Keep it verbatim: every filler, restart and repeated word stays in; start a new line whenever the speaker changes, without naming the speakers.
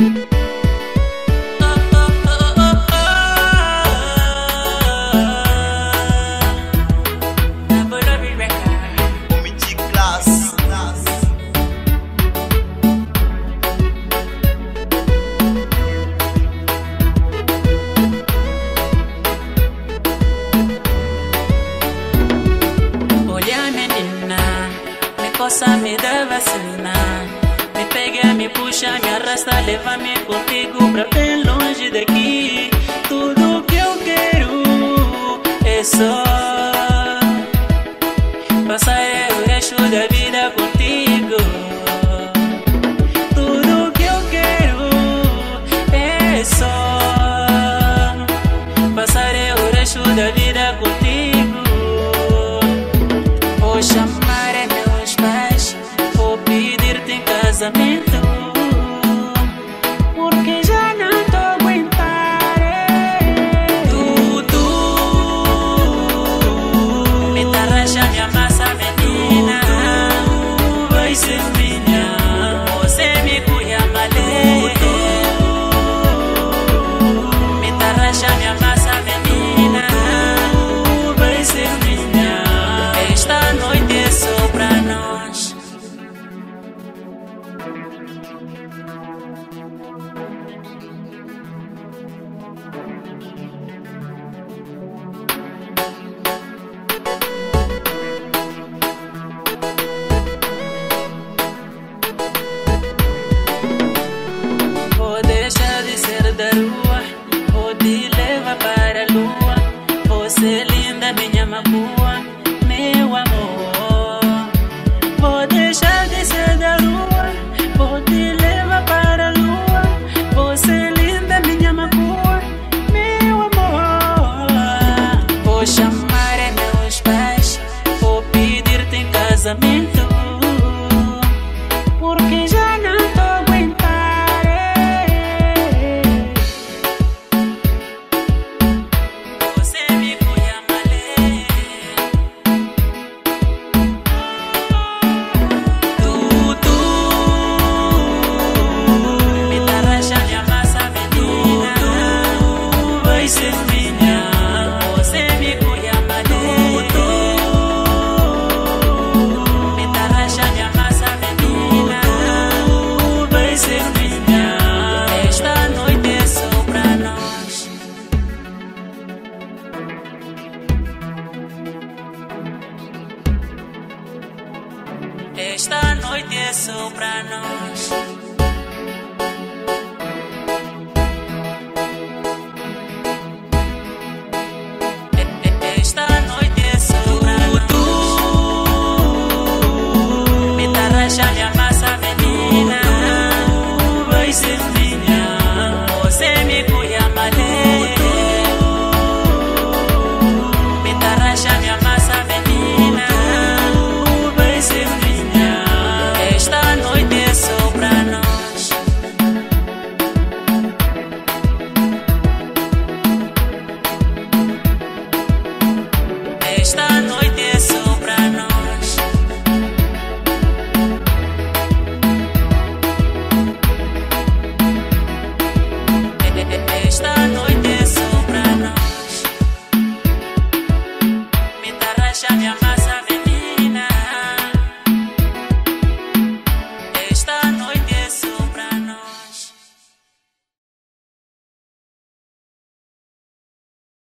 Me dá vacina, me pega, me puxa, me arrasta, leva-me contigo pra bem longe daqui. Tudo que eu quero é só passar o resto da vida contigo. Tudo que eu quero é só passar o resto da vida contigo. Vou chamar meus pais, vou pedir-te em casamento, porque já não tô aguentar. Tu, tu me tarraxa, me amassa, menina, tu vai ser minha. Você me cuida malé, me tarraxa, me amassa, menina, tu vai ser minha. Esta noite é só pra nós. Vou deixar de ser da rua, vou te levar para a lua. Você linda, minha macua.